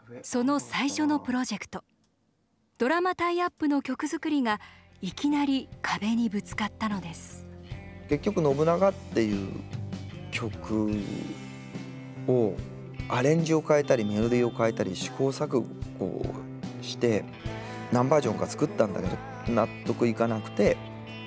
その最初のプロジェクト、ドラマタイアップの曲作りがいきなり壁にぶつかったのです。 結局信長っていう曲をアレンジを変えたりメロディーを変えたり試行錯誤をして何バージョンか作ったんだけど納得いかなくて、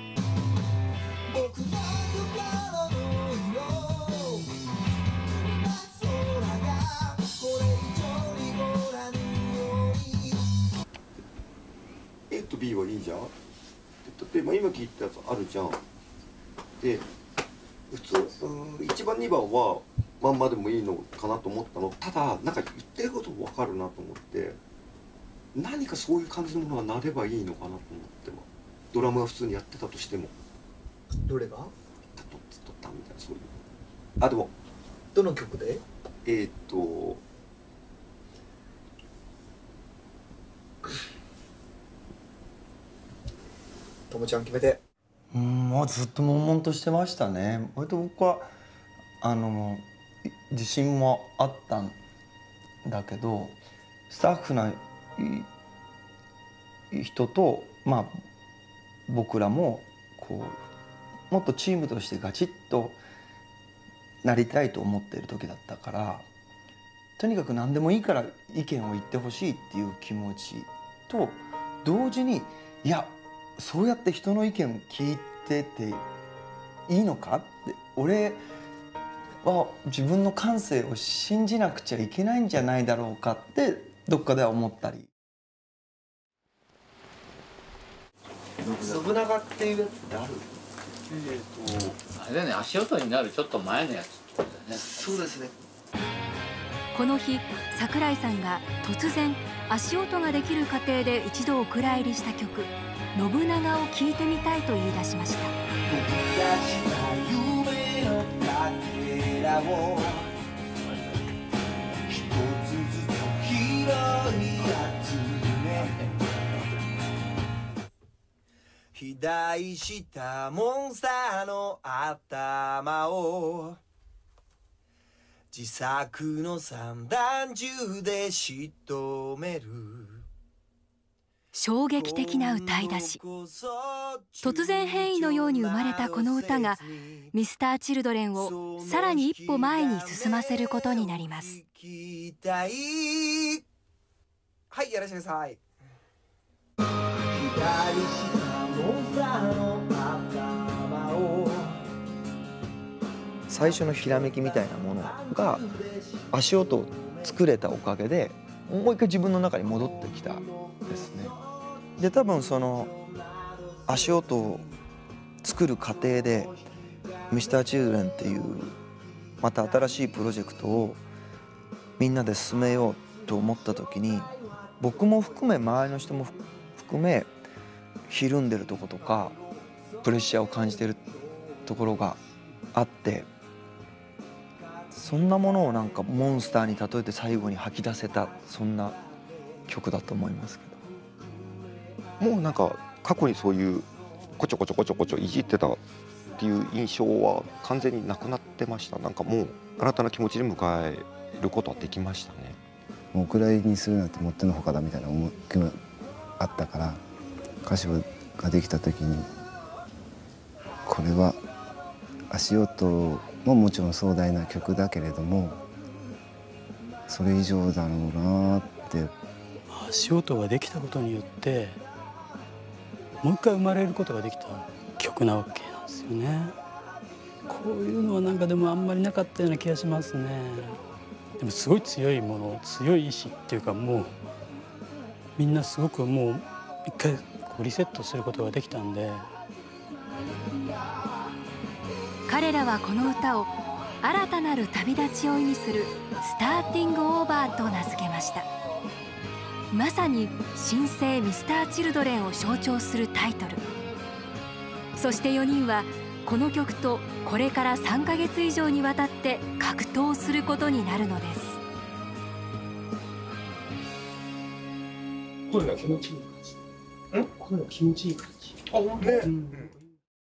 B はいいじゃん。例えば今聞いたやつあるじゃん。で普通1番2番はまんまでもいいのかなと思ったの。ただなんか言ってることも分かるなと思って、何かそういう感じのものがなればいいのかなと思っては、ドラムが普通にやってたとしても。 どれが？ タトツトタみたいな、そういう。あ、でもどの曲で？ともちゃん決めて。 もうずっと悶々としてましたね。割と僕は自信もあったんだけど、スタッフな人と僕らもこうもっとチームとしてガチッとなりたいと思っている時だったから、とにかく何でもいいから意見を言ってほしいっていう気持ちと同時に、いやそうやって人の意見を聞いてていいのかって、俺は自分の感性を信じなくちゃいけないんじゃないだろうかってどっかでは思ったり。信長っていうやつってある？ あれだね、足音になるちょっと前のやつってことだよね。 そうですね。 この日、桜井さんが突然足音ができる過程で一度お蔵入りした曲「信長」を聴いてみたいと言い出しました。夢のかけらを一つずつ拾い集め、肥大したモンスターの頭を自作の散弾銃で仕留める。衝撃的な歌い出し、突然変異のように生まれたこの歌が Mr.Children をさらに一歩前に進ませることになります。 はい、やらせてください。 最初のひらめきみたいなものが足音を作れたおかげでもう一回自分の中に戻ってきたんですね。で多分その足音を作る過程で Mr.Children っていうまた新しいプロジェクトをみんなで進めようと思った時に、僕も含め周りの人も含めひるんでるとことかプレッシャーを感じてるところがあって、そんなものをなんかモンスターに例えて最後に吐き出せた、そんな曲だと思いますけど。もうなんか過去にそういうこちょこちょこちょこちょいじってたっていう印象は完全になくなってました。なんかもう新たな気持ちで迎えることはできましたね。 もうお蔵入りにするなんてもってのほかだみたいな思いがあったから、歌詞ができた時にこれは足音ももちろん壮大な曲だけれどもそれ以上だろうなって。 足音ができたことによってもう一回生まれることができた曲なわけなんですよね。こういうのはなんかでもあんまりなかったような気がしますね。でもすごい強いもの、強い意志っていうか、もうみんなすごくもう一回リセットすることができたんで。 彼らはこの歌を新たなる旅立ちを意味するスターティングオーバーと名付けました。まさに新生 Mr.Children を象徴するタイトル。そして4人はこの曲とこれから3ヶ月以上にわたって格闘することになるのです。 声が気持ちいい感じ。声が気持ちいい感じ。あ、ね。